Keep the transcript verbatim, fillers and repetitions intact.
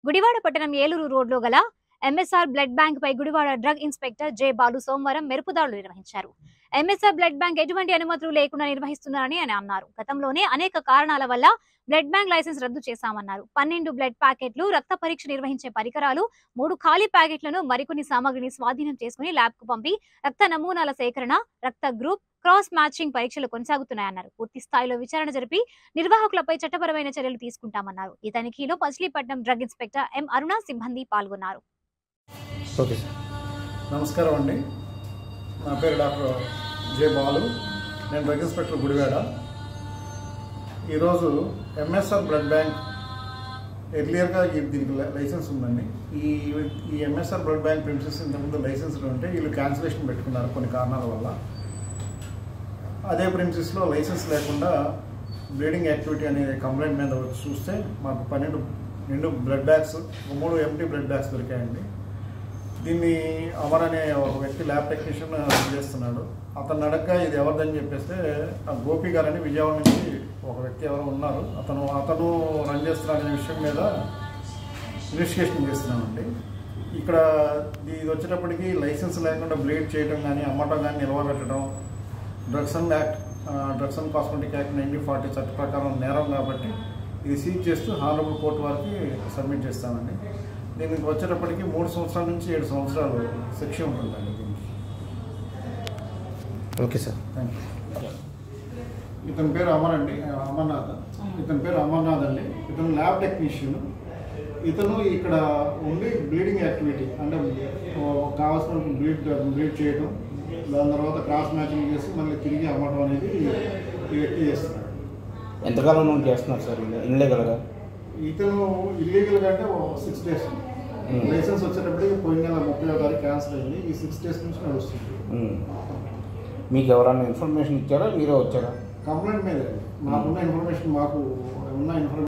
గుడివాడ పట్టణం ఏలూరు రోడ్లో గల ఎంఎస్ఆర్ బ్లడ్ బ్యాంక్ పై Gudivada drug inspector J Balu సోమవారం మెరుపుదాడులు నిర్వహించారు. ఎంఎస్ఆర్ బ్లడ్ బ్యాంక్ ఎటువంటి అనుమతులు లేకుండా నిర్వహిస్తున్నారని ఆయన అన్నారు. గతంలోనే అనేక కారణాల వల్ల బ్లడ్ బ్యాంక్ లైసెన్స్ రద్దు చేశామన్నారు. పన్నెండు బ్లడ్ ప్యాకెట్లు, రక్త పరీక్ష నిర్వహించే పరికరాలు, మూడు ఖాళీ ప్యాకెట్లను, మరికొన్ని సామాగ్రిని స్వాధీనం చేసుకుని ల్యాబ్ కు పంపి రక్త నమూనాల సేకరణ, రక్త గ్రూప్, క్రాస్ మ్యాచింగ్ పరీక్షలు కొనసాగుతున్నాయన్నారు. పూర్తి స్థాయిలో విచారణ జరిపి నిర్వాహకులపై చట్టపరమైన చర్యలు తీసుకుంటామన్నారు. ఈ తనిఖీలో Machilipatnam drug inspector M Aruna సిబ్బంది పాల్గొన్నారు. నమస్కారం అండి, నా పేరు డాక్టర్ జె బాలు, నేను డ్రగ్ ఇన్స్పెక్టర్ గుడివాడ. ఈరోజు ఎంఎస్ఆర్ బ్లడ్ బ్యాంక్ ఎర్లియర్గా దీనికి లైసెన్స్ ఉందండి. ఈ ఈ ఎంఎస్ఆర్ బ్లడ్ బ్యాంక్ ప్రిన్సెస్ ఇంతకుముందు లైసెన్స్లు ఉంటే వీళ్ళు క్యాన్సిలేషన్ పెట్టుకున్నారు కొన్ని కారణాల వల్ల. అదే ప్రిన్సెస్లో లైసెన్స్ లేకుండా బ్లీడింగ్ యాక్టివిటీ అనే కంప్లైంట్ మీద వచ్చి చూస్తే మాకు పన్నెండు రెండు బ్లడ్ బ్యాగ్స్, మూడు ఎంటీ బ్లడ్ బ్యాగ్స్ దొరికాయండి. దీన్ని అమర్ అనే ఒక వ్యక్తి ల్యాబ్ టెక్నీషియన్ చేస్తున్నాడు. అతను అడగగా ఇది ఎవరిదని చెప్పేస్తే ఆ గోపి గారని విజయవాడ నుంచి ఒక వ్యక్తి ఎవరో ఉన్నారు, అతను అతను రన్ చేస్తున్నాడనే విషయం మీద ఇన్వెస్టిగేషన్ చేస్తున్నామండి. ఇక్కడ ఇది వచ్చేటప్పటికి లైసెన్స్ లేకుండా బ్లీడ్ చేయడం కానీ, అమ్మటం కానీ, నిల్వబెట్టడం drugs and act drugs and cosmetic act nineteen forty చట్ట ప్రకారం నేరం కాబట్టి ఇది సీజ్ చేస్తూ హానరబుల్ కోర్టు వారికి సబ్మిట్ చేస్తామండి. దీనికి వచ్చేటప్పటికి మూడు సంవత్సరాల నుంచి ఏడు సంవత్సరాలు శిక్ష ఉంటుందండి దీనికి. Okay sir, thank you. ఇతని పేరు అమర్ అండి, అమర్నాథ్. ఇతని పేరు అమర్నాథ్ అండి. ఇతను ల్యాబ్ టెక్నీషియన్. ఇతను ఇక్కడ ఉండి బ్లీడింగ్ యాక్టివిటీ అంటే కావాల్సిన బ్లీడ్ బ్లీడ్ చేయడం, దాని తర్వాత క్రాస్ మ్యాచింగ్ చేసి మళ్ళీ తిరిగి అమ్మటం అనేది ఈ వ్యక్తి చేస్తున్నాడు. ఎంతకాలం నుండి చేస్తున్నారు సార్ ఇన్లీగల్గా? ఇతను ఇల్లీగల్గా అంటే సిక్స్ డేస్. లైసెన్స్ వచ్చేటప్పటికి పోయిన నెల ముప్పై తారీఖు క్యాన్సిల్ అయింది. ఈ సిక్స్ డేస్ నుంచి నడుస్తుంది. మీకు ఎవరైనా ఇన్ఫర్మేషన్ ఇచ్చారా, మీరే వచ్చారా? కంప్లైంట్ మీద మాకున్న ఇన్ఫర్మేషన్, మాకు ఉన్న ఇన్ఫర్మేషన్